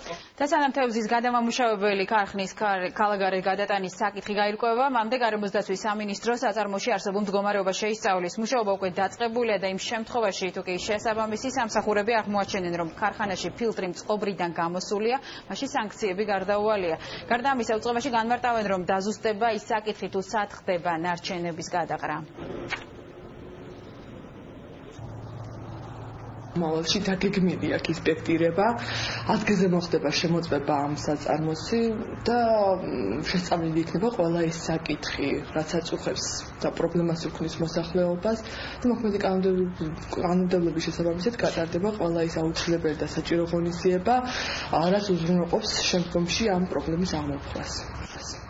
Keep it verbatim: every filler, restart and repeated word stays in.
დასანამთავაზის გადამამუშავებელი ქარხნის ქალაგარის გადატანის საკითხი გაირკვევა, მამდე გარემოსდაცვის სამინისტროს საწარმოში არსებულ მდგომარეობას შეისწავლის. მუშაობა უკვე დაწყებულია და იმ შემთხვევაში, თუ კი შესაბამისი სამსახურები აღმოაჩენენ, რომ ქარხანაში ფილტრი წყობრიდან გამოსულია, მაშინ სანქციები გარდაუვალია. გარდა ამისა, უწყებაში განმარტავენ, რომ დაზუსტება ის საკითხი, თუ სად ხდება ნარჩენების გადაყრა. Მოვალში დაგეგმილი აქ ინსპექტირება, ადგილზე მოხდება შემოწმება ამ საწარმოსი და შესწავლილი იქნება ყველა ის საკითხი, რაც აწუხებს და პრობლემას უქმნის მოსახლეობას და მოქმედი კანონმდებლობის შესაბამისად გატარდება ყველა ის აუცილებელი და საჭირო ღონისძიება, რაც უზრუნველყოფს შემდგომში ამ პრობლემის აღმოფხვას.